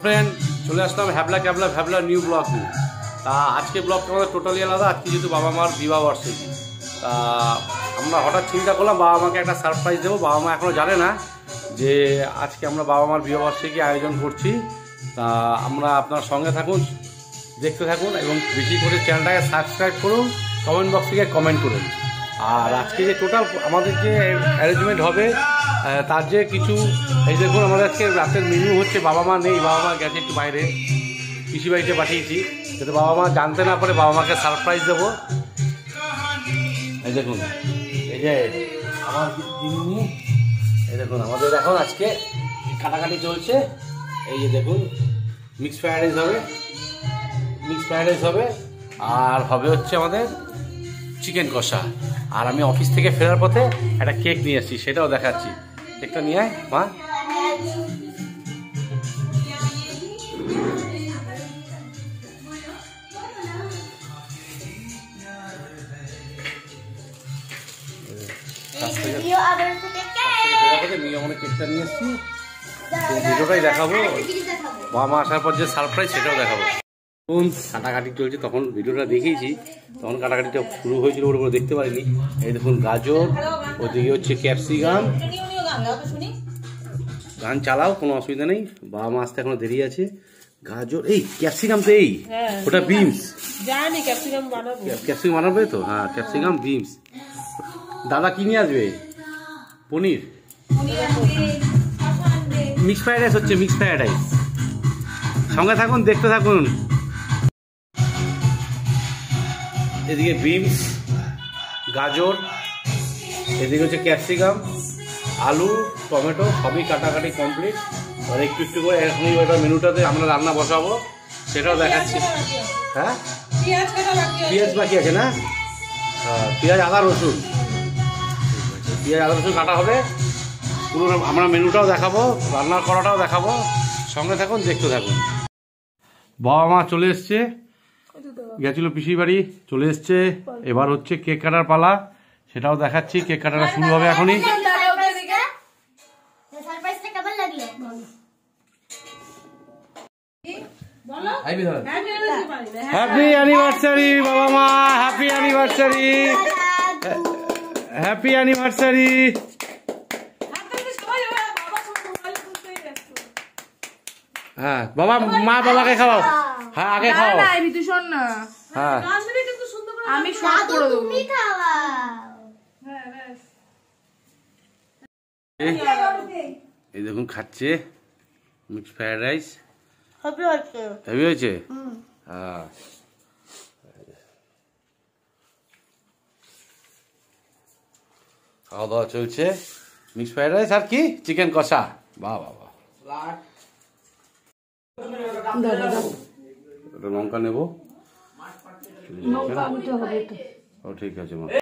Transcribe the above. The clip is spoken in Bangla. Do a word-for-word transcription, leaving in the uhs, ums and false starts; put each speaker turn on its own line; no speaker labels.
ফ্রেন্ড, চলে আসলাম হ্যাবলা ক্যাবলা ভ্যাবলা নিউ ব্লগ নিয়ে। তা আজকে ব্লগটা আমাদের টোটালি আলাদা। আজকে যেহেতু বাবা মার বিবাহ বার্ষিকী, তা আমরা হঠাৎ চিন্তা করলাম বাবা মাকে একটা সারপ্রাইজ দেবো। বাবা মা এখনও জানে না যে আজকে আমরা বাবা মার বিবাহ বার্ষিকী আয়োজন করছি। তা আমরা আপনার সঙ্গে থাকুন, দেখতে থাকুন এবং বেশি করে চ্যানেলটাকে সাবস্ক্রাইব করুন, কমেন্ট বক্স থেকে কমেন্ট করুন। আর আজকে যে টোটাল আমাদের যে অ্যারেঞ্জমেন্ট হবে তার যে কিছু, এই দেখুন আমাদের আজকে রাতের মেনু হচ্ছে, বাবা মা নেই, বাবা মা গেছে একটু বাইরে, পিসি বাড়িতে পাঠিয়েছি যাতে বাবা মা জানতে না পারে, বাবা মাকে সারপ্রাইজ দেবো। এই দেখুন, এই যে আমার জিনিস, এই দেখুন আমাদের এখন আজকে কাটাকাটি চলছে। এই যে দেখুন মিক্স ফ্রাইড রাইস হবে, মিক্স ফ্রাইড রাইস হবে, আর হবে হচ্ছে আমাদের চিকেন কষা। আর আমি অফিস থেকে ফেরার পথে একটা কেক নিয়ে আসছি, সেটাও দেখাচ্ছি। কেকটা নিয়ে আয় মা। কেকটা নিয়ে এসছি, ভিডিওটাই দেখাবো। বাবা মা আসার পর যে সারপ্রাইজ সেটাও দেখাবো। তখন কাটাকাটি চলছে, তখন ভিডিওটা দেখিয়েছি, তখন কাটাকাটিটা শুরু হয়েছিল, ওর উপরে দেখতে পারিনি। এই দেখুন গাজর, ওদিকে হচ্ছে ক্যাপসিকাম। গান চালাও, কোনো অসুবিধা নেই, বাবা মা আসতে এখনো দেরি আছে। গাজর, এই ক্যাপসিকাম তো, এই ওটা বিনস, ক্যাপসিকাম বানাবে তো, হ্যাঁ ক্যাপসিকাম বিনস। দাদা কি নিয়ে আসবে? পনির, মিক্স ফ্রাইড রাইস হচ্ছে, মিক্স ফ্রাইড রাইস। সঙ্গে থাকুন, দেখতে থাকুন। এদিকে বিনস, গাজর, এদিকে হচ্ছে ক্যাপসিকাম, আলু, টমেটো, সবই কাটাকাটি কমপ্লিট। আর একটু একটু করে এখনই ওটা মেনুটাতে আমরা রান্না বসাবো, সেটাও দেখাচ্ছি। হ্যাঁ পেঁয়াজ বাকি আছে না? হ্যাঁ পেঁয়াজ, আদা, রসুন, পেঁয়াজ আদা রসুন কাটা হবে। পুরো আমরা মেনুটাও দেখাবো, রান্নার করাটাও দেখাবো। সঙ্গে থাকুন, দেখতে থাকুন। বাবা মা চলে এসছে, গেছিল পিসির বাড়ি, চলে এসছে। এবার হচ্ছে কেক কাটার পালা, সেটাও দেখাচ্ছি। কেক কাটাটা শুরু হবে এখনই। হ্যাপি অ্যানিভার্সারি বাবা মা, হ্যাপি অ্যানিভার্সারি, হ্যাপি অ্যানিভার্সারি। হ্যাঁ বাবা, মা বাবাকে খাওয়াও। হ্যাঁ আগে খাও। হ্যাঁ
আমি সব করে দেবো।
এই দেখুন খাচ্ছে মিক্স ফ্রাইড রাইস।
হেভি হয়েছে,
হেভি হয়েছে। হ্যাঁ খাওয়া দাওয়া চলছে, মিক্স ফ্রাইড রাইস আর কি চিকেন কষা। বাহ বাহ বাহ। লঙ্কা নেবো, ও ঠিক আছে মা।